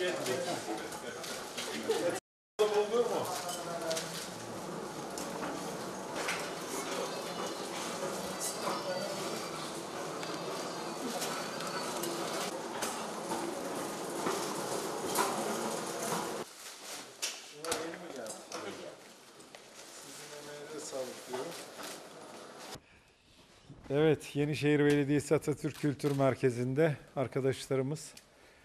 ettik. Bulgur mu? Bunlar yeni mi geldi? Sizin emeğinize sağlık diyorum. Evet, Yenişehir Belediyesi Atatürk Kültür Merkezi'nde arkadaşlarımız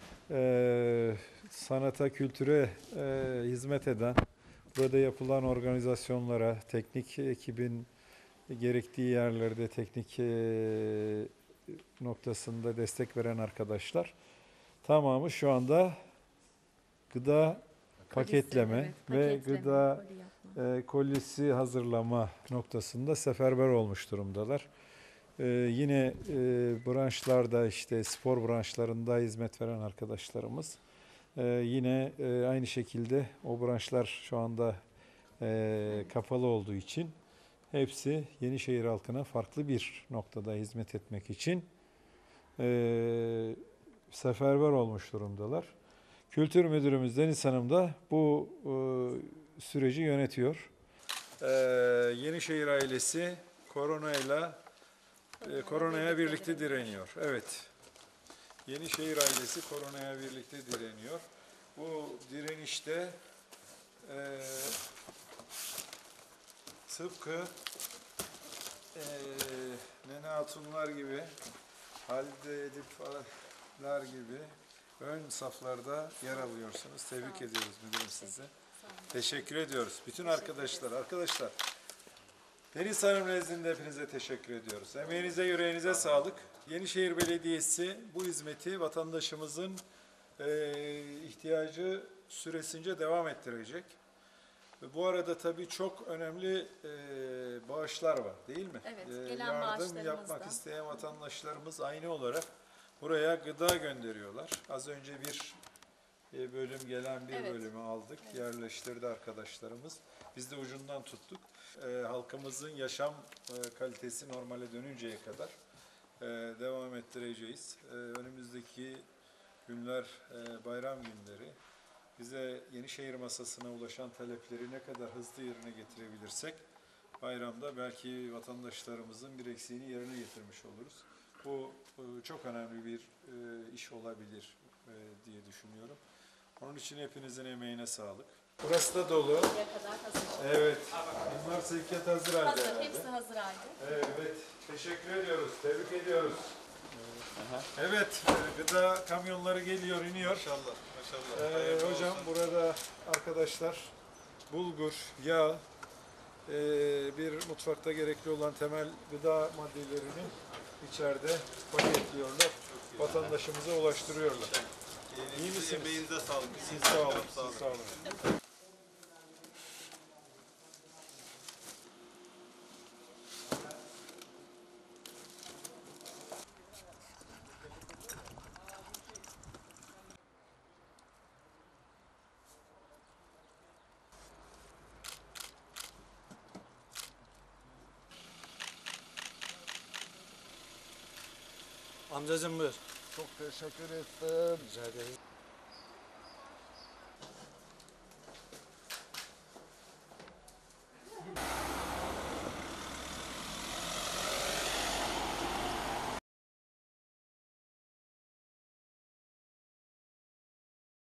sanata, kültüre hizmet eden, burada yapılan organizasyonlara, teknik ekibin gerektiği yerlerde teknik noktasında destek veren arkadaşlar. Tamamı şu anda gıda paketleme ve gıda kolyesi hazırlama noktasında seferber olmuş durumdalar. Yine branşlarda işte spor branşlarında hizmet veren arkadaşlarımız yine aynı şekilde o branşlar şu anda kapalı olduğu için hepsi Yenişehir halkına farklı bir noktada hizmet etmek için seferber olmuş durumdalar. Kültür Müdürümüz Deniz Hanım da bu süreci yönetiyor. Yenişehir ailesi koronaya birlikte direniyor. Evet. Yenişehir ailesi koronaya birlikte direniyor. Bu direnişte tıpkı Nene Hatunlar gibi, Halide Edip'ler gibi ön saflarda yer alıyorsunuz. Tebrik ediyoruz müdürüm sizi. Teşekkür ediyoruz. Bütün arkadaşlar. Deniz Hanım nezdinde hepinize teşekkür ediyoruz. Emeğinize, yüreğinize sağlık. Yenişehir Belediyesi bu hizmeti vatandaşımızın ihtiyacı süresince devam ettirecek. Ve bu arada tabii çok önemli bağışlar var, değil mi? Evet, gelen yardım yapmak isteyen vatandaşlarımız aynı olarak buraya gıda gönderiyorlar. Az önce bir bölüm gelen bir bölümü aldık, yerleştirdi arkadaşlarımız. Biz de ucundan tuttuk. Halkımızın yaşam kalitesi normale dönünceye kadar devam ettireceğiz. Önümüzdeki günler bayram günleri. Bize Yenişehir masasına ulaşan talepleri ne kadar hızlı yerine getirebilirsek bayramda belki vatandaşlarımızın bir eksiğini yerine getirmiş oluruz. Bu çok önemli bir iş olabilir diye düşünüyorum. Onun için hepinizin emeğine sağlık. Burası da dolu. Buraya kadar hazır. Evet. Bunlar sevkiyat hazır halde. Hazır, herhalde. hepsi hazır halde. Evet. Teşekkür ediyoruz. Tebrik ediyoruz. Evet. Gıda kamyonları geliyor, iniyor. Maşallah. Hocam burada arkadaşlar bulgur, yağ, bir mutfakta gerekli olan temel gıda maddelerini içeride paketliyorlar. Vatandaşımıza ulaştırıyorlar. İyi misiniz? Emeğinize sağlık. Siz sağ olun. Siz sağ olun. Amcacığım buyur. Çok teşekkür ettim. Rica ederim.